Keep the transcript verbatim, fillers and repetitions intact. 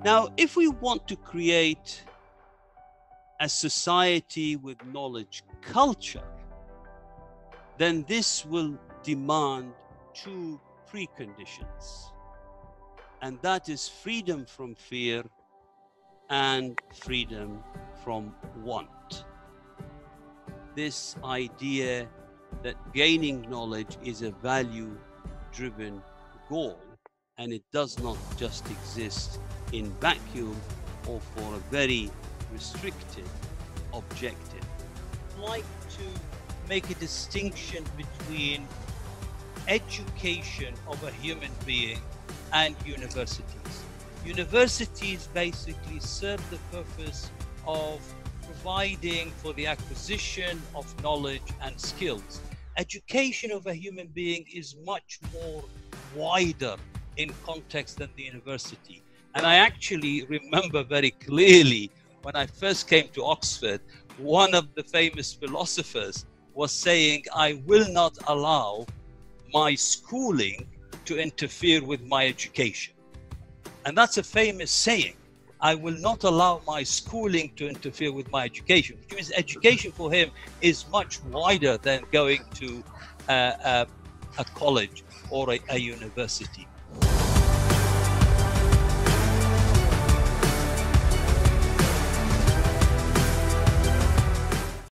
Now, if we want to create a society with knowledge culture, then this will demand two preconditions, and that is freedom from fear and freedom from want. This idea that gaining knowledge is a value-driven goal, and it does not just exist in vacuum or for a very restricted objective. I'd like to make a distinction between education of a human being and universities. Universities basically serve the purpose of providing for the acquisition of knowledge and skills. Education of a human being is much more wider in context than the university. And I actually remember very clearly when I first came to Oxford, one of the famous philosophers was saying, I will not allow my schooling to interfere with my education. And that's a famous saying. I will not allow my schooling to interfere with my education, which means education for him is much wider than going to uh, uh, a college or a, a university.